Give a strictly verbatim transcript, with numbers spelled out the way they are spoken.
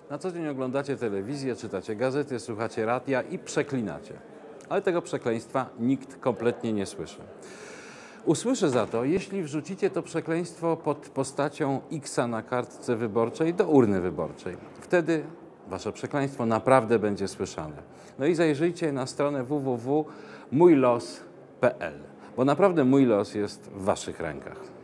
Na co dzień oglądacie telewizję, czytacie gazety, słuchacie radia i przeklinacie. Ale tego przekleństwa nikt kompletnie nie słyszy. Usłyszy za to, jeśli wrzucicie to przekleństwo pod postacią X na kartce wyborczej do urny wyborczej. Wtedy wasze przekleństwo naprawdę będzie słyszane. No i zajrzyjcie na stronę w w w kropka mój los kropka p l, bo naprawdę mój los jest w waszych rękach.